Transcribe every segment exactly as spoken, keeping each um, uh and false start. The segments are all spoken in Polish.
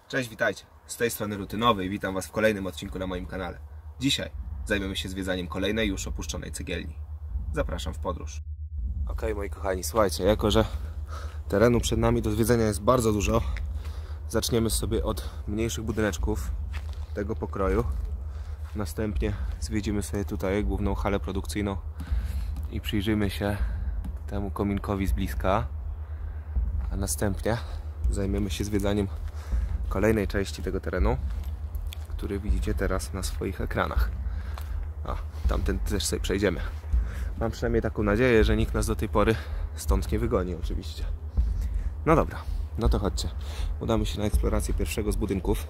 Cześć, witajcie. Z tej strony Rutynowy i witam Was w kolejnym odcinku na moim kanale. Dzisiaj zajmiemy się zwiedzaniem kolejnej już opuszczonej cegielni. Zapraszam w podróż. Ok, moi kochani, słuchajcie, jako że terenu przed nami do zwiedzenia jest bardzo dużo, zaczniemy sobie od mniejszych budyneczków tego pokroju. Następnie zwiedzimy sobie tutaj główną halę produkcyjną i przyjrzymy się temu kominkowi z bliska. A następnie zajmiemy się zwiedzaniem kolejnej części tego terenu, który widzicie teraz na swoich ekranach. A, tamten też sobie przejdziemy. Mam przynajmniej taką nadzieję, że nikt nas do tej pory stąd nie wygoni, oczywiście. No dobra, no to chodźcie. Udamy się na eksplorację pierwszego z budynków.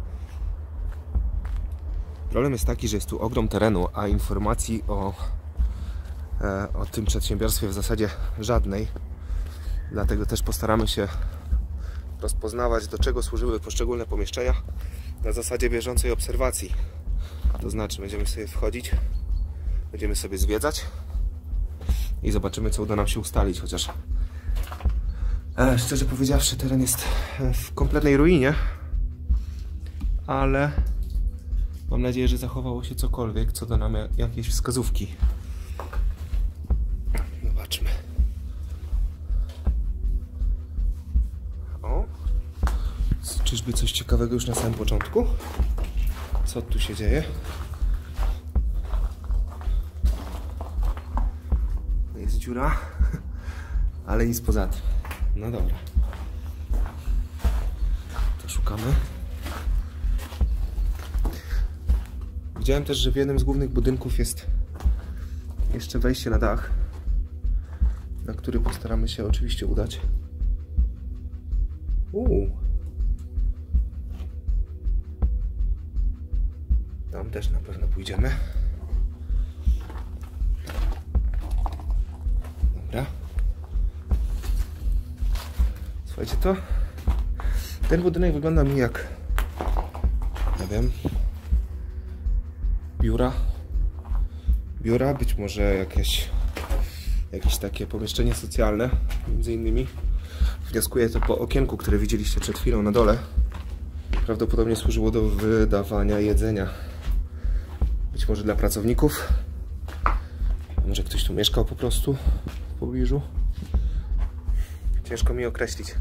Problem jest taki, że jest tu ogrom terenu, a informacji o, e, o tym przedsiębiorstwie w zasadzie żadnej. Dlatego też postaramy się rozpoznawać, do czego służyły poszczególne pomieszczenia na zasadzie bieżącej obserwacji. To znaczy, będziemy sobie wchodzić, będziemy sobie zwiedzać i zobaczymy, co uda nam się ustalić. Chociaż e, szczerze powiedziawszy, teren jest w kompletnej ruinie, ale mam nadzieję, że zachowało się cokolwiek, co da nam jakieś wskazówki. Zobaczmy. O, czyżby coś ciekawego już na samym początku? Co tu się dzieje? Jest dziura, ale nic poza tym. No dobra. To szukamy. Widziałem też, że w jednym z głównych budynków jest jeszcze wejście na dach, na który postaramy się oczywiście udać. Uuu. Tam też na pewno pójdziemy. Dobra. Słuchajcie, to ten budynek wygląda mi jak, nie wiem, biura. Biura, być może jakieś jakieś takie pomieszczenie socjalne, między innymi. Wnioskuję to po okienku, które widzieliście przed chwilą na dole. Prawdopodobnie służyło do wydawania jedzenia. Być może dla pracowników. A może ktoś tu mieszkał po prostu w pobliżu. Ciężko mi określić.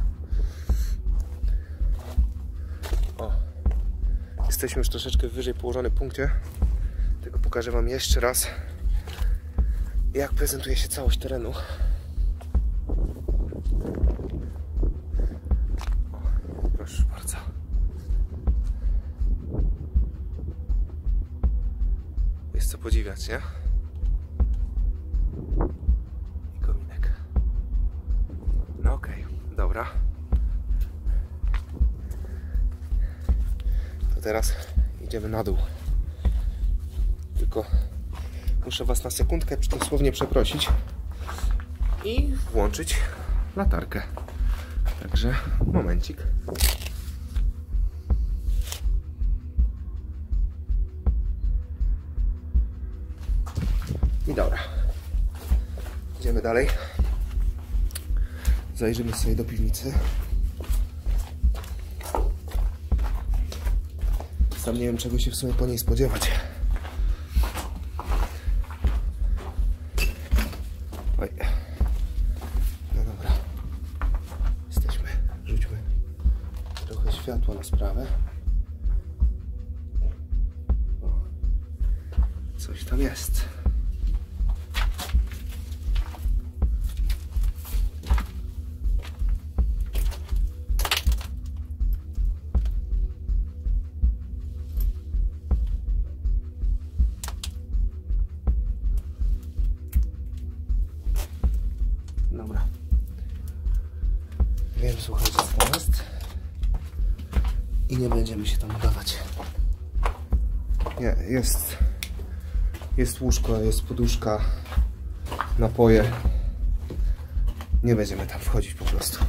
O, jesteśmy już troszeczkę wyżej położonym punkcie. Tylko pokażę Wam jeszcze raz, jak prezentuje się całość terenu. Proszę bardzo. Jest co podziwiać, nie? I kominek. No okej, okay, dobra. To teraz idziemy na dół. Tylko muszę Was na sekundkę dosłownie przeprosić i włączyć latarkę. Także momencik. I dobra. Idziemy dalej. Zajrzymy sobie do piwnicy. Sam nie wiem, czego się w sumie po niej spodziewać. Oj. No dobra. Jesteśmy. Rzućmy trochę światła na sprawę. O. Coś tam jest. Dobra. Wiem, słuchajcie, co to jest. I nie będziemy się tam udawać. Nie, jest... Jest łóżko, jest poduszka, napoje. Nie będziemy tam wchodzić po prostu.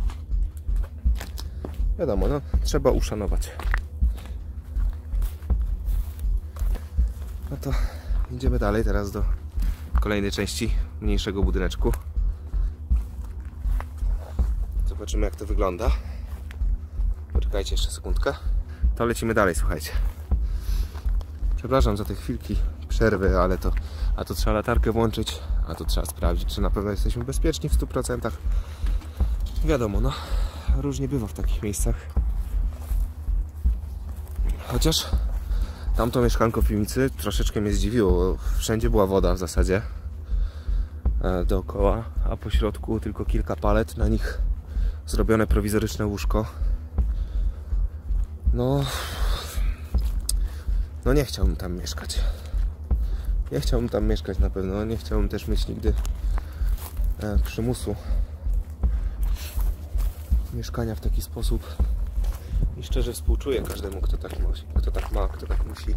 Wiadomo, no, trzeba uszanować. No to idziemy dalej teraz do kolejnej części mniejszego budyneczku. Zobaczymy, jak to wygląda. Poczekajcie jeszcze sekundkę. To lecimy dalej, słuchajcie. Przepraszam za te chwilki przerwy, ale to... A to trzeba latarkę włączyć, a to trzeba sprawdzić, czy na pewno jesteśmy bezpieczni w stu procentach. Wiadomo, no, różnie bywa w takich miejscach. Chociaż tamto mieszkanko w piwnicy troszeczkę mnie zdziwiło, bo wszędzie była woda w zasadzie e, dookoła, a po środku tylko kilka palet, na nich zrobione prowizoryczne łóżko. No, no nie chciałbym tam mieszkać. Nie chciałbym tam mieszkać na pewno, nie chciałbym też mieć nigdy e, przymusu mieszkania w taki sposób. I szczerze współczuję każdemu, kto tak ma, kto tak ma, kto tak musi.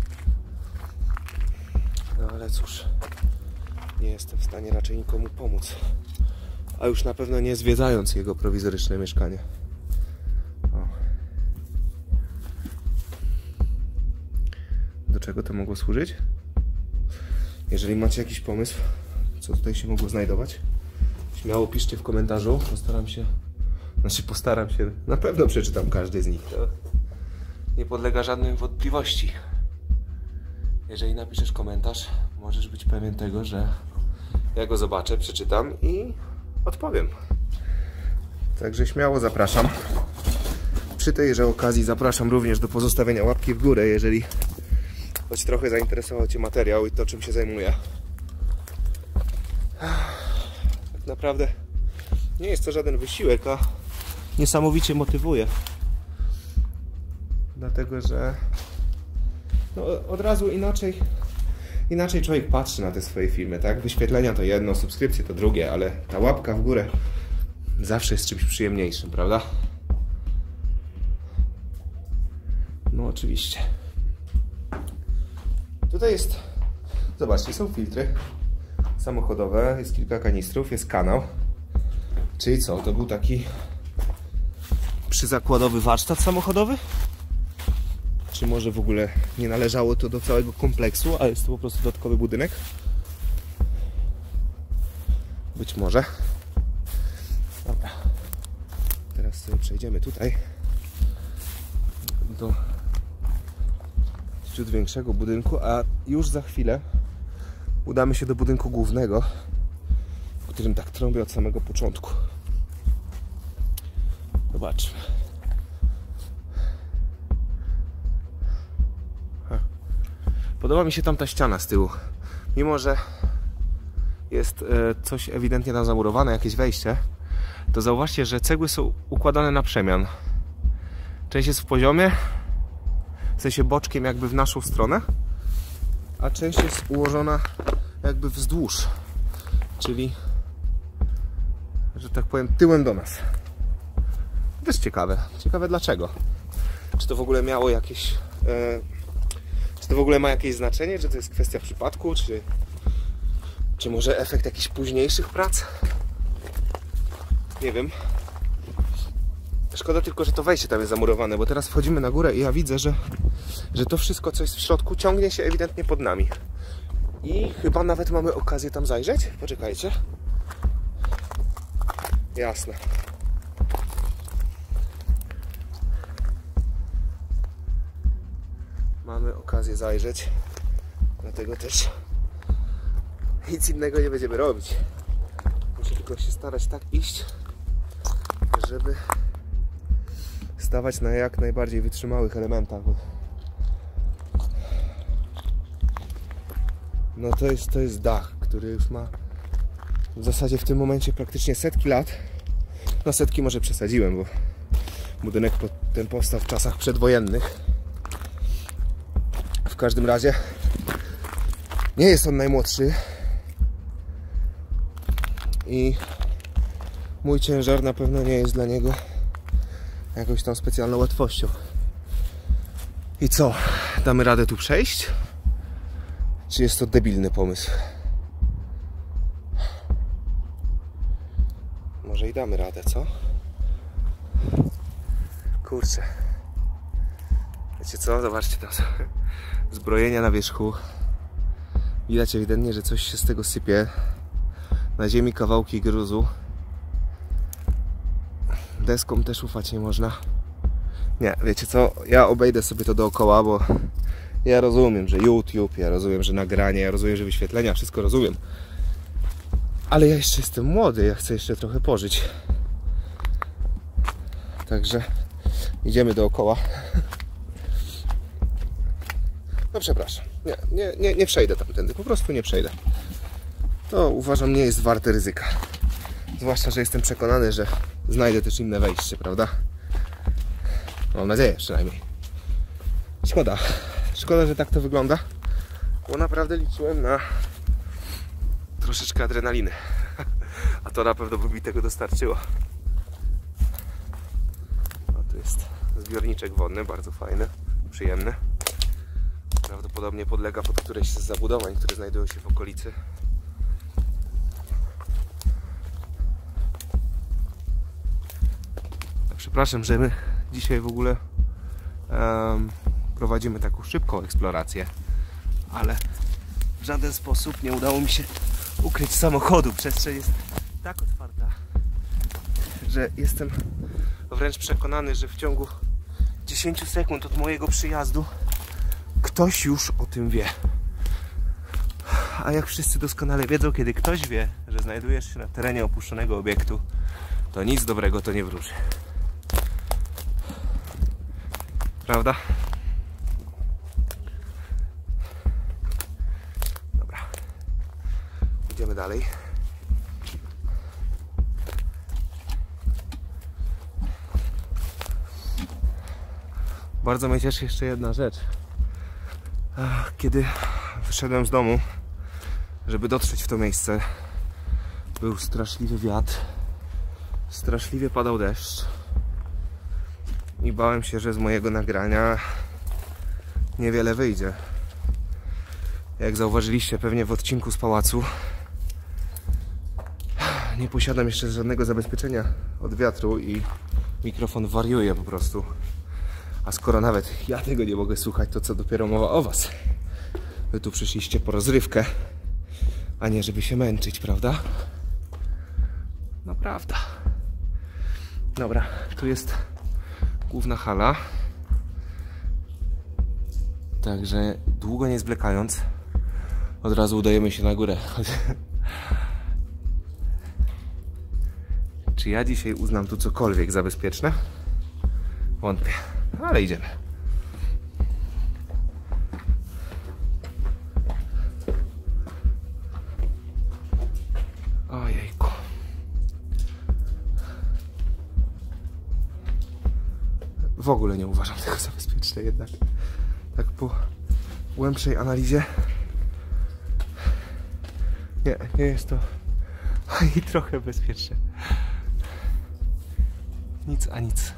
No ale cóż, nie jestem w stanie raczej nikomu pomóc. A już na pewno nie zwiedzając jego prowizoryczne mieszkanie. O. Do czego to mogło służyć? Jeżeli macie jakiś pomysł, co tutaj się mogło znajdować, śmiało piszcie w komentarzu. Postaram się, znaczy postaram się, na pewno przeczytam każdy z nich. To nie podlega żadnej wątpliwości. Jeżeli napiszesz komentarz, możesz być pewien tego, że ja go zobaczę, przeczytam i odpowiem. Także śmiało zapraszam. Przy tejże okazji zapraszam również do pozostawienia łapki w górę, jeżeli choć trochę zainteresował Cię materiał i to, czym się zajmuję. Tak naprawdę nie jest to żaden wysiłek, a niesamowicie motywuje. Dlatego, że no, od razu inaczej inaczej człowiek patrzy na te swoje filmy, tak? Wyświetlenia to jedno, subskrypcje to drugie, ale ta łapka w górę zawsze jest czymś przyjemniejszym, prawda? No oczywiście. Tutaj jest, zobaczcie, są filtry samochodowe, jest kilka kanistrów, jest kanał. Czyli co, to był taki przyzakładowy warsztat samochodowy? Czy może w ogóle nie należało to do całego kompleksu, a jest to po prostu dodatkowy budynek? Być może. Dobra. Teraz sobie przejdziemy tutaj do ciut większego budynku, a już za chwilę udamy się do budynku głównego, o którym tak trąbię od samego początku. Zobaczmy. Podoba mi się tam ta ściana z tyłu. Mimo że jest coś ewidentnie tam zamurowane, jakieś wejście, to zauważcie, że cegły są układane na przemian. Część jest w poziomie, w sensie boczkiem jakby w naszą stronę, a część jest ułożona jakby wzdłuż, czyli, że tak powiem, tyłem do nas. To jest ciekawe. Ciekawe dlaczego. Czy to w ogóle miało jakieś... E, czy to w ogóle ma jakieś znaczenie? Czy to jest kwestia przypadku? Czy, czy może efekt jakichś późniejszych prac? Nie wiem. Szkoda tylko, że to wejście tam jest zamurowane, bo teraz wchodzimy na górę i ja widzę, że, że to wszystko, co jest w środku, ciągnie się ewidentnie pod nami. I chyba nawet mamy okazję tam zajrzeć. Poczekajcie. Jasne. Mamy okazję zajrzeć. Dlatego też nic innego nie będziemy robić. Muszę tylko się starać tak iść, żeby stawać na jak najbardziej wytrzymałych elementach. No to jest, to jest dach, który już ma w zasadzie w tym momencie praktycznie setki lat. No setki może przesadziłem, bo budynek ten powstał w czasach przedwojennych. W każdym razie nie jest on najmłodszy i mój ciężar na pewno nie jest dla niego jakąś tam specjalną łatwością. I co? Damy radę tu przejść? Czy jest to debilny pomysł? Może i damy radę, co? Kurczę. Wiecie co? Zobaczcie tam zbrojenia na wierzchu. Widać ewidentnie, że coś się z tego sypie. Na ziemi kawałki gruzu. Deską też ufać nie można. Nie, wiecie co, ja obejdę sobie to dookoła, bo ja rozumiem, że YouTube, ja rozumiem, że nagranie, ja rozumiem, że wyświetlenia, wszystko rozumiem. Ale ja jeszcze jestem młody, ja chcę jeszcze trochę pożyć. Także idziemy dookoła. No przepraszam, nie, nie, nie, nie przejdę tamtędy, po prostu nie przejdę. To uważam nie jest warte ryzyka. Zwłaszcza, że jestem przekonany, że znajdę też inne wejście, prawda? Mam nadzieję przynajmniej. Szkoda. Szkoda, że tak to wygląda. Bo naprawdę liczyłem na troszeczkę adrenaliny. A to na pewno by mi tego dostarczyło. O, tu jest zbiorniczek wodny, bardzo fajny, przyjemny. Prawdopodobnie podlega pod któreś z zabudowań, które znajdują się w okolicy. Przepraszam, że my dzisiaj w ogóle um, prowadzimy taką szybką eksplorację, ale w żaden sposób nie udało mi się ukryć samochodu. Przestrzeń jest tak otwarta, że jestem wręcz przekonany, że w ciągu dziesięciu sekund od mojego przyjazdu ktoś już o tym wie. A jak wszyscy doskonale wiedzą, kiedy ktoś wie, że znajdujesz się na terenie opuszczonego obiektu, to nic dobrego to nie wróży. Prawda? Dobra. Idziemy dalej. Bardzo mnie cieszy jeszcze jedna rzecz. Kiedy wyszedłem z domu, żeby dotrzeć w to miejsce, był straszliwy wiatr, straszliwie padał deszcz i bałem się, że z mojego nagrania niewiele wyjdzie. Jak zauważyliście pewnie w odcinku z pałacu, nie posiadam jeszcze żadnego zabezpieczenia od wiatru i mikrofon wariuje po prostu. A skoro nawet ja tego nie mogę słuchać, to co dopiero mowa o was. Wy tu przyszliście po rozrywkę, a nie żeby się męczyć, prawda? No prawda. Dobra, tu jest główna hala. Także długo nie zwlekając, od razu udajemy się na górę. Czy ja dzisiaj uznam tu cokolwiek za bezpieczne? Wątpię, ale idziemy. Ojejku. W ogóle nie uważam tego za bezpieczne jednak. Tak po głębszej analizie nie, nie jest to i trochę bezpieczne. Nic a nic.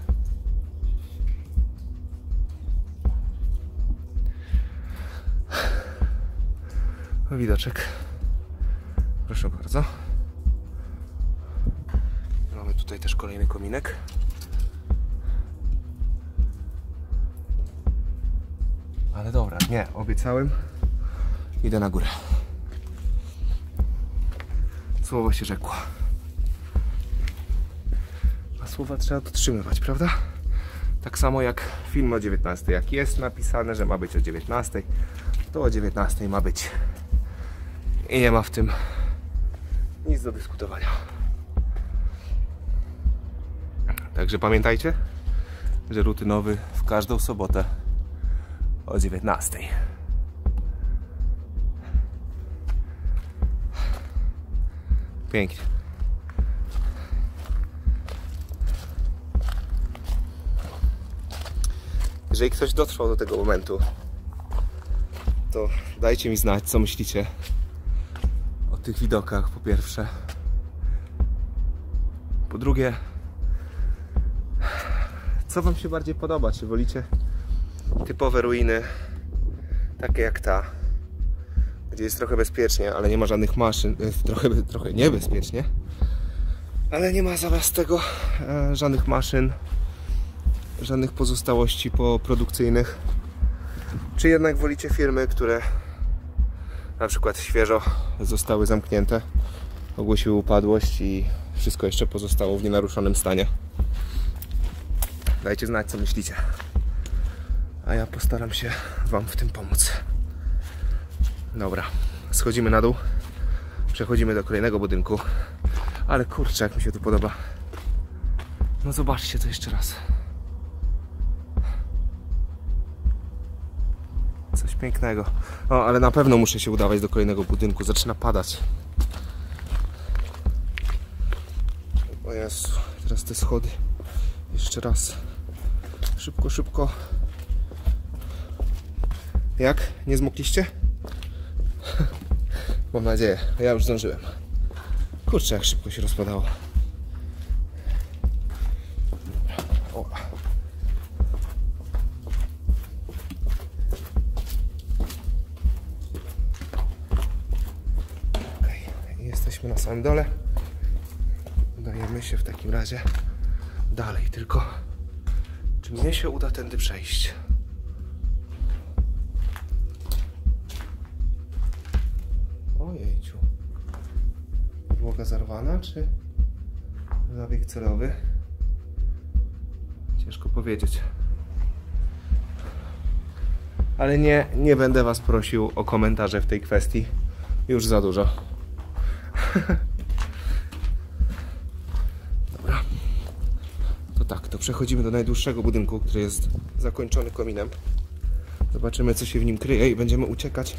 Widoczek. Proszę bardzo. Mamy tutaj też kolejny kominek. Ale dobra, nie, obiecałem. Idę na górę. Słowo się rzekło. A słowa trzeba dotrzymywać, prawda? Tak samo jak film o dziewiętnastej. Jak jest napisane, że ma być o dziewiętnastej, to o dziewiętnastej ma być. I nie ma w tym nic do dyskutowania. Także pamiętajcie, że rutynowy w każdą sobotę o dziewiętnastej. Pięknie. Jeżeli ktoś dotrwał do tego momentu, to dajcie mi znać, co myślicie o tych widokach, po pierwsze. Po drugie, co wam się bardziej podoba? Czy wolicie typowe ruiny, takie jak ta, gdzie jest trochę bezpiecznie, ale nie ma żadnych maszyn, trochę, trochę niebezpiecznie, ale nie ma zamiast tego e, żadnych maszyn, żadnych pozostałości poprodukcyjnych? Czy jednak wolicie firmy, które na przykład świeżo zostały zamknięte, ogłosiły upadłość i wszystko jeszcze pozostało w nienaruszonym stanie? Dajcie znać, co myślicie. A ja postaram się wam w tym pomóc. Dobra, schodzimy na dół. Przechodzimy do kolejnego budynku. Ale kurczę, jak mi się tu podoba. No zobaczcie to jeszcze raz. Coś pięknego. O, ale na pewno muszę się udawać do kolejnego budynku. Zaczyna padać. O Jezu, teraz te schody. Jeszcze raz. Szybko, szybko. Jak? Nie zmokliście? Mam nadzieję. Ja już zdążyłem. Kurczę, jak szybko się rozpadało. O. Okay. Jesteśmy na samym dole. Udajemy się w takim razie dalej. Tylko czy mnie się uda tędy przejść? Ojejciu. Podłoga zarwana, czy zabieg celowy? Ciężko powiedzieć. Ale nie, nie będę was prosił o komentarze w tej kwestii. Już za dużo. Dobra. To tak, to przechodzimy do najdłuższego budynku, który jest zakończony kominem. Zobaczymy, co się w nim kryje i będziemy uciekać,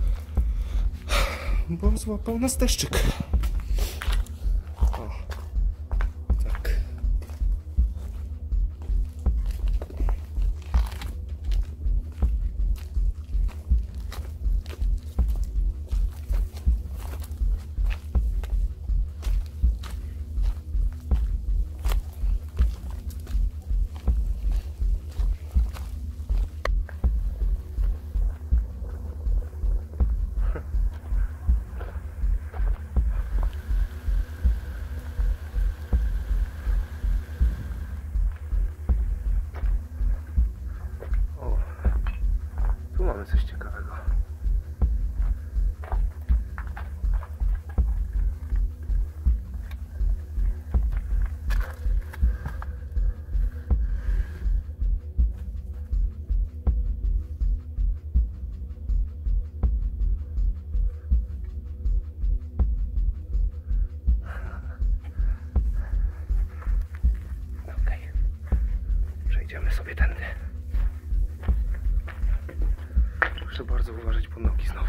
bo złapał nas deszczyk. O, tak. Mamy coś ciekawego. Okej. Przejdziemy sobie tędy. Muszę bardzo uważać pod nogi znowu.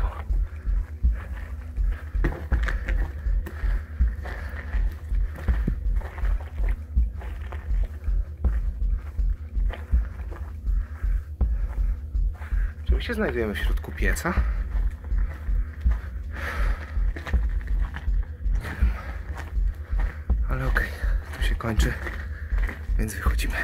Czy my się znajdujemy w środku pieca? Nie wiem. Ale okej, okay, tu się kończy, więc wychodzimy.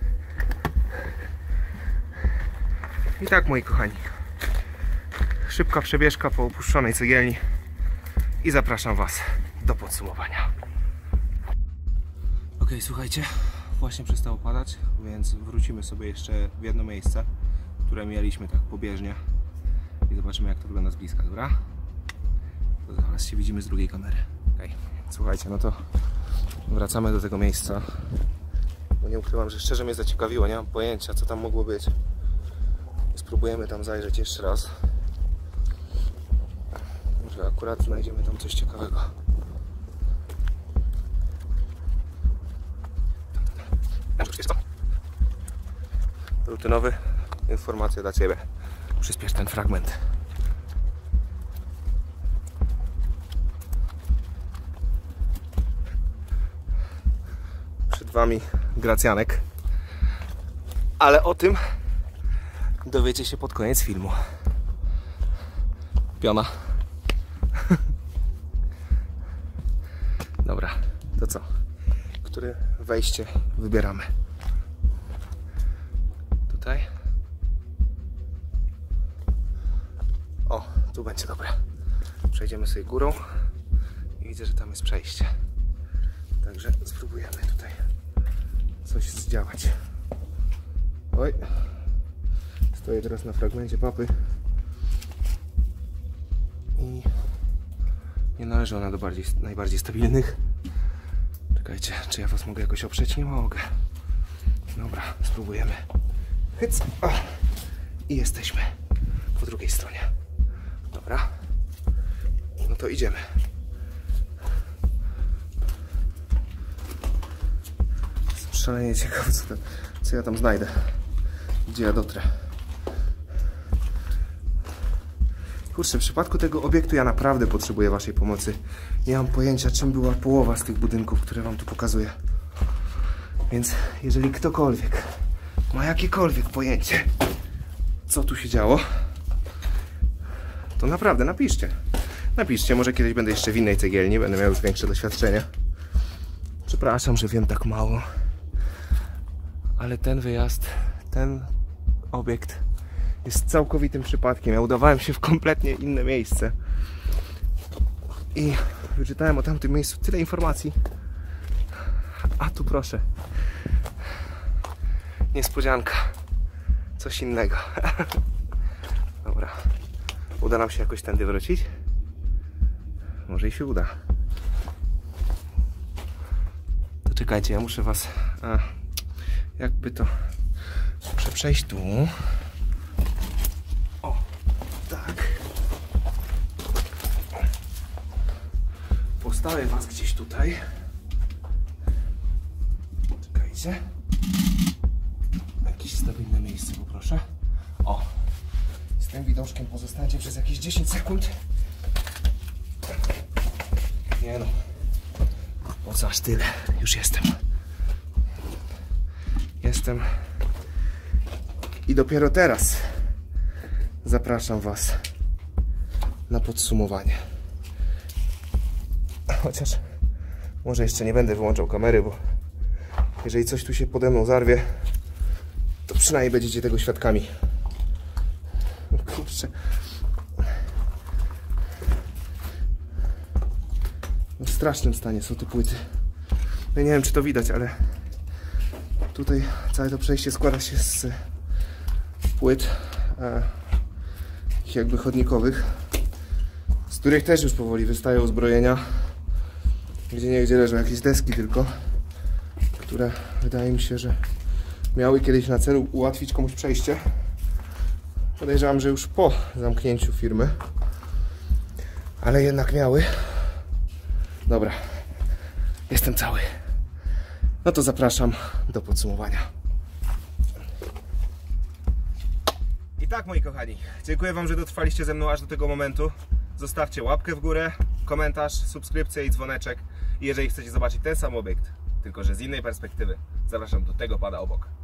I tak, moi kochani. Szybka przebieżka po opuszczonej cegielni i zapraszam was do podsumowania. Ok, słuchajcie, właśnie przestało padać, więc wrócimy sobie jeszcze w jedno miejsce, które mieliśmy tak pobieżnie i zobaczymy, jak to wygląda z bliska, dobra? To zaraz się widzimy z drugiej kamery. Ok, słuchajcie, no to wracamy do tego miejsca, bo nie ukrywam, że szczerze mnie zaciekawiło, nie mam pojęcia, co tam mogło być. Spróbujemy tam zajrzeć jeszcze raz. Może akurat znajdziemy tam coś ciekawego. Rutynowy, informacja dla ciebie. Przyspiesz ten fragment. Przed wami Gracjanek. Ale o tym dowiecie się pod koniec filmu. Piona. Dobra, to co? Które wejście wybieramy? Tutaj? O, tu będzie dobre. Przejdziemy sobie górą i widzę, że tam jest przejście. Także spróbujemy tutaj coś zdziałać. Oj. Stoję teraz na fragmencie papy i nie należy ona do bardziej, najbardziej stabilnych. Czekajcie, czy ja was mogę jakoś oprzeć? Nie mogę. Dobra, spróbujemy. Hyc. O. I jesteśmy po drugiej stronie. Dobra. No to idziemy. Szalenie ciekawe, co, to, co ja tam znajdę. Gdzie ja dotrę. Kurczę, w przypadku tego obiektu ja naprawdę potrzebuję waszej pomocy. Nie mam pojęcia, czym była połowa z tych budynków, które wam tu pokazuję. Więc jeżeli ktokolwiek ma jakiekolwiek pojęcie, co tu się działo, to naprawdę napiszcie. Napiszcie, może kiedyś będę jeszcze w innej cegielni, będę miał już większe doświadczenie. Przepraszam, że wiem tak mało. Ale ten wyjazd, ten obiekt jest całkowitym przypadkiem. Ja udawałem się w kompletnie inne miejsce. I wyczytałem o tamtym miejscu tyle informacji. A tu proszę. Niespodzianka. Coś innego. Dobra. Uda nam się jakoś tędy wrócić? Może i się uda. To czekajcie, ja muszę was... A, jakby to... Muszę przejść tu. O, tak. Postawię was gdzieś tutaj. Czekajcie. Jakieś stabilne miejsce poproszę. O. Z tym widoczkiem pozostańcie przez jakieś dziesięć sekund. Nie no. Po co aż tyle? Już jestem. Jestem. I dopiero teraz zapraszam was na podsumowanie. Chociaż może jeszcze nie będę wyłączał kamery, bo jeżeli coś tu się pode mną zarwie, to przynajmniej będziecie tego świadkami. Kurczę. W strasznym stanie są te płyty. No nie wiem, czy to widać, ale tutaj całe to przejście składa się z płyt e, jakby chodnikowych, z których też już powoli wystają uzbrojenia. Gdzie niegdzie leżą jakieś deski tylko, które wydaje mi się, że miały kiedyś na celu ułatwić komuś przejście. Podejrzewam, że już po zamknięciu firmy, ale jednak miały. Dobra, jestem cały. No to zapraszam do podsumowania. I tak, moi kochani, dziękuję wam, że dotrwaliście ze mną aż do tego momentu. Zostawcie łapkę w górę, komentarz, subskrypcję i dzwoneczek. I jeżeli chcecie zobaczyć ten sam obiekt, tylko że z innej perspektywy, zapraszam do tego pada obok.